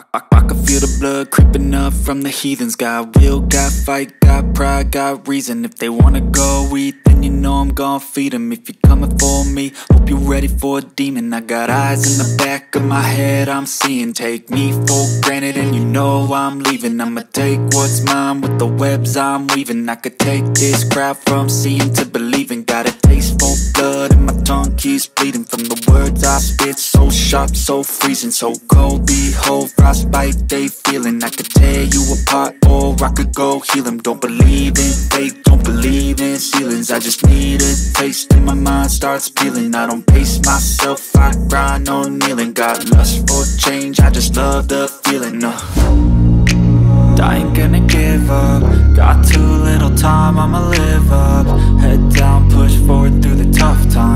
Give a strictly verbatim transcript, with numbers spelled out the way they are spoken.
I, I can feel the blood creeping up from the heathens. Got will, got fight, got pride, got reason. If they wanna go eat, then you know I'm gon' feed them. If you're coming for me, hope you're ready for a demon. I got eyes in the back of my head, I'm seeing. Take me for granted and you know I'm leaving. I'ma take what's mine with the webs I'm weaving. I could take this crowd from seeing to believing. Got a taste for blood and my tongue keeps bleeding from the words I spit. So sharp, so freezing, so cold. Behold, frostbite they feeling. I could tear you apart or I could go heal them. Don't believe in fate, don't believe in ceilings. I just need a taste and my mind starts peeling. I don't pace myself, I grind on kneeling. Got lust for change, I just love the feeling. uh. I ain't gonna give up. Got too little time, I'ma live up. Head down, push forward through the tough times.